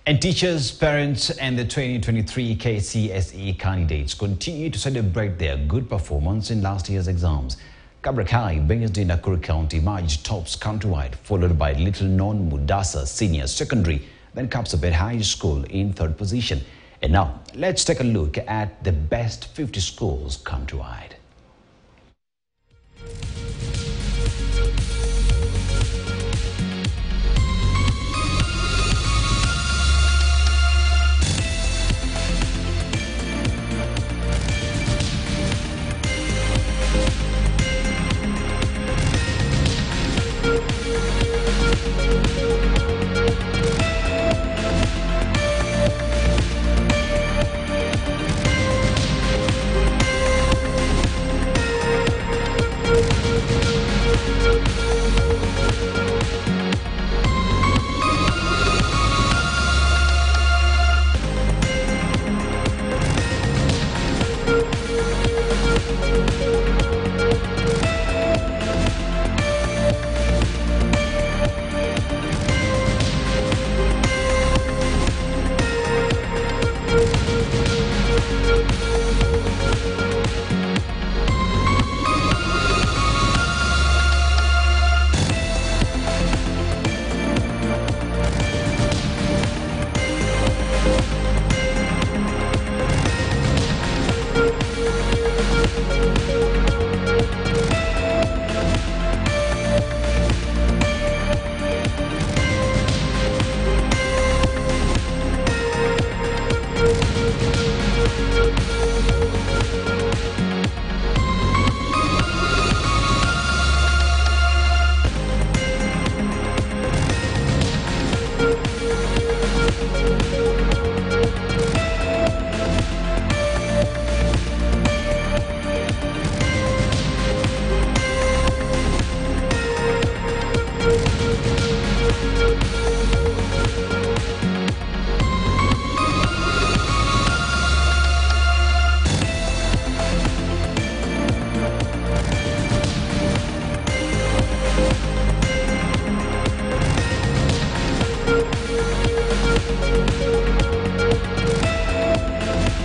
And teachers, parents and the 2023 KCSE candidates continue to celebrate their good performance in last year's exams. Kabrakai, based in Nakuru County, emerged tops countrywide, followed by Little Non Mudasa Senior Secondary, then Kapsabet High School in third position. And now, let's take a look at the best 50 schools countrywide.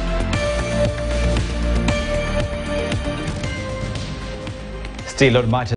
Still on matters